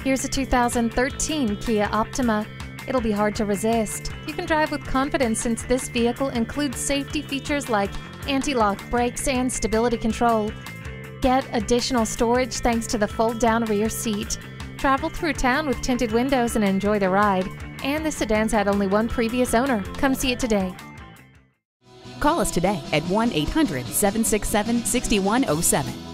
Here's a 2013 Kia Optima. It'll be hard to resist. You can drive with confidence since this vehicle includes safety features like anti-lock brakes and stability control. Get additional storage thanks to the fold-down rear seat. Travel through town with tinted windows and enjoy the ride. And this sedan's had only one previous owner. Come see it today. Call us today at 1-800-767-6107.